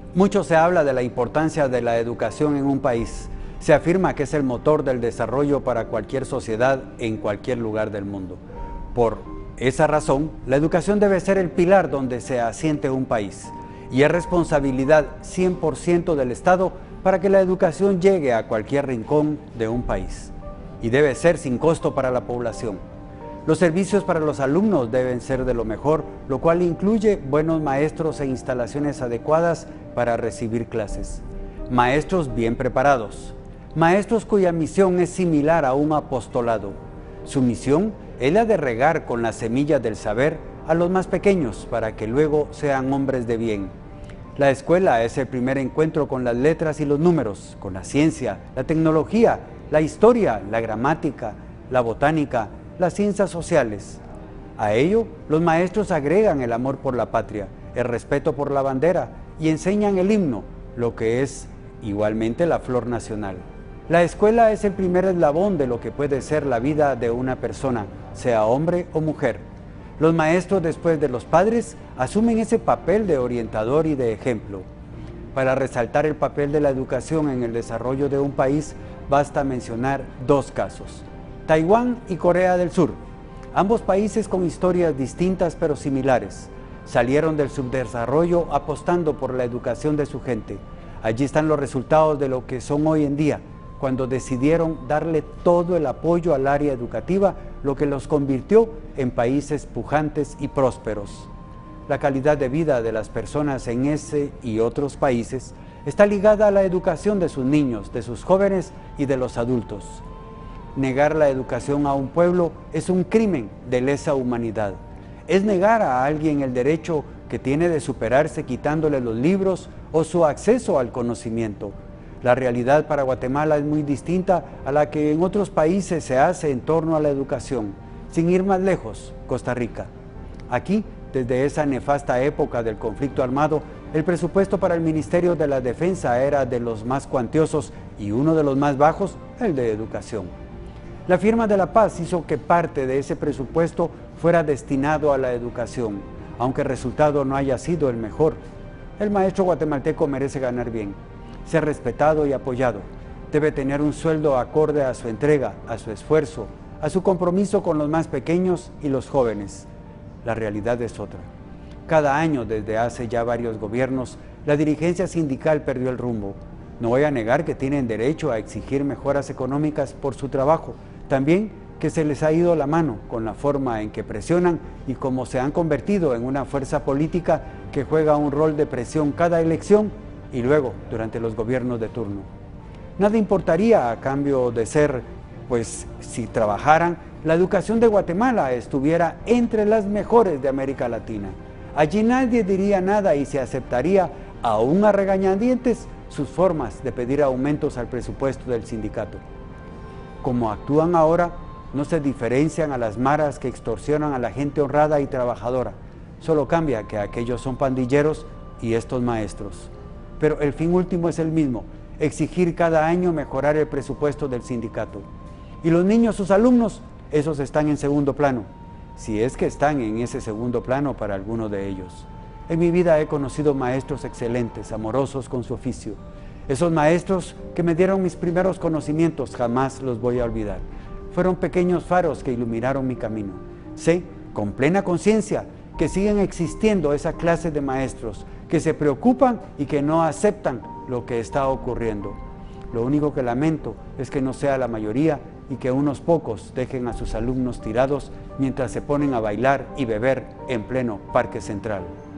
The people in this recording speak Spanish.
Mucho se habla de la importancia de la educación en un país. Se afirma que es el motor del desarrollo para cualquier sociedad en cualquier lugar del mundo. Por esa razón, la educación debe ser el pilar donde se asiente un país. Y es responsabilidad 100% del Estado para que la educación llegue a cualquier rincón de un país. Y debe ser sin costo para la población. Los servicios para los alumnos deben ser de lo mejor, lo cual incluye buenos maestros e instalaciones adecuadas para recibir clases. Maestros bien preparados. Maestros cuya misión es similar a un apostolado. Su misión es la de regar con las semillas del saber a los más pequeños para que luego sean hombres de bien. La escuela es el primer encuentro con las letras y los números, con la ciencia, la tecnología, la historia, la gramática, la botánica, las ciencias sociales. A ello, los maestros agregan el amor por la patria, el respeto por la bandera y enseñan el himno, lo que es igualmente la flor nacional. La escuela es el primer eslabón de lo que puede ser la vida de una persona, sea hombre o mujer. Los maestros, después de los padres, asumen ese papel de orientador y de ejemplo. Para resaltar el papel de la educación en el desarrollo de un país, basta mencionar dos casos: Taiwán y Corea del Sur. Ambos países con historias distintas pero similares. Salieron del subdesarrollo apostando por la educación de su gente. Allí están los resultados de lo que son hoy en día, cuando decidieron darle todo el apoyo al área educativa, lo que los convirtió en países pujantes y prósperos. La calidad de vida de las personas en ese y otros países está ligada a la educación de sus niños, de sus jóvenes y de los adultos. Negar la educación a un pueblo es un crimen de lesa humanidad. Es negar a alguien el derecho que tiene de superarse quitándole los libros o su acceso al conocimiento. La realidad para Guatemala es muy distinta a la que en otros países se hace en torno a la educación. Sin ir más lejos, Costa Rica. Aquí, desde esa nefasta época del conflicto armado, el presupuesto para el Ministerio de la Defensa era de los más cuantiosos y uno de los más bajos, el de educación. La firma de la paz hizo que parte de ese presupuesto fuera destinado a la educación, aunque el resultado no haya sido el mejor. El maestro guatemalteco merece ganar bien, ser respetado y apoyado. Debe tener un sueldo acorde a su entrega, a su esfuerzo, a su compromiso con los más pequeños y los jóvenes. La realidad es otra. Cada año, desde hace ya varios gobiernos, la dirigencia sindical perdió el rumbo. No voy a negar que tienen derecho a exigir mejoras económicas por su trabajo, también que se les ha ido la mano con la forma en que presionan y cómo se han convertido en una fuerza política que juega un rol de presión cada elección y luego durante los gobiernos de turno. Nada importaría a cambio de ser, pues si trabajaran, la educación de Guatemala estuviera entre las mejores de América Latina. Allí nadie diría nada y se aceptaría, aún a regañadientes, sus formas de pedir aumentos al presupuesto del sindicato. Como actúan ahora, no se diferencian a las maras que extorsionan a la gente honrada y trabajadora. Solo cambia que aquellos son pandilleros y estos maestros. Pero el fin último es el mismo: exigir cada año mejorar el presupuesto del sindicato. Y los niños, sus alumnos, esos están en segundo plano, si es que están en ese segundo plano para alguno de ellos. En mi vida he conocido maestros excelentes, amorosos con su oficio. Esos maestros que me dieron mis primeros conocimientos jamás los voy a olvidar. Fueron pequeños faros que iluminaron mi camino. Sé, con plena conciencia, que siguen existiendo esa clase de maestros que se preocupan y que no aceptan lo que está ocurriendo. Lo único que lamento es que no sea la mayoría y que unos pocos dejen a sus alumnos tirados mientras se ponen a bailar y beber en pleno Parque Central.